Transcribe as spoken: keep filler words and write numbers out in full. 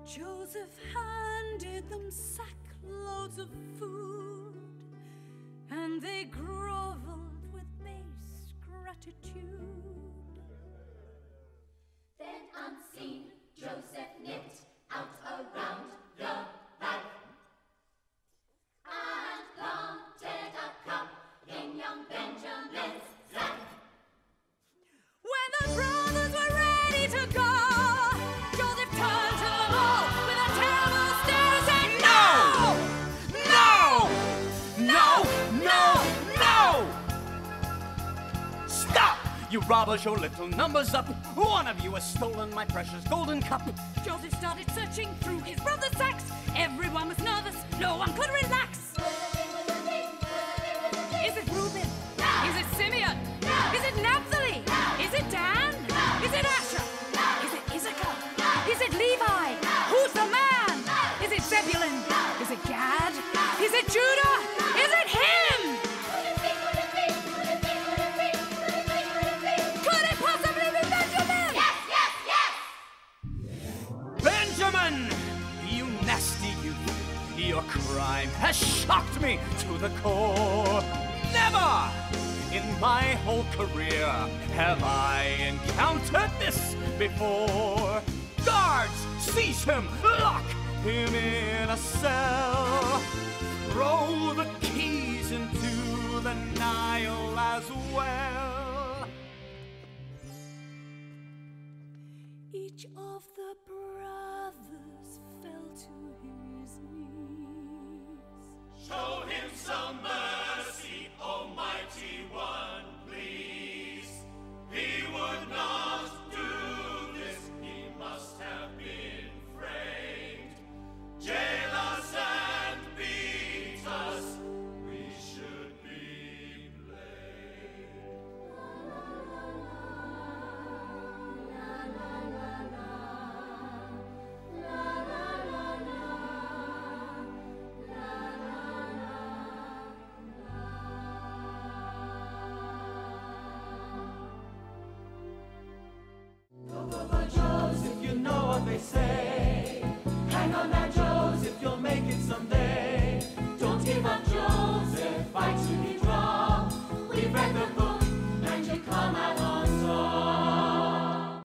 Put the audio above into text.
Joseph handed them sackloads of food, and they groveled with base gratitude. Then unseen, Joseph nipped out around the back and planted a cup in young Benjamin's sack. When the brothers were ready to go, Joseph turned to them all with a terrible stare and said, No! No! No! No! No! Stop! You robbers, your little number's up. One of you has stolen my precious golden cup. Joseph started searching through his brother's sacks. Everyone was nervous. No one could relax. Is it Reuben? Is it Simeon? Is it Naphtali? Is it Dan? Is it Asher? Is it Issachar? Is it Levi? Who's the man? Is it Zebulun? Is it Gad? Is it Judah? Is it him? Could it possibly be Benjamin? Yes, yes, yes! Benjamin! You nasty youth! Your crime has shocked me to the core. Never in my whole career have I encountered this before. Guards, seize him, lock him in a cell. Throw the keys into the Nile as well. Each of the brothers fell to his knees. Show him some mercy, Almighty One.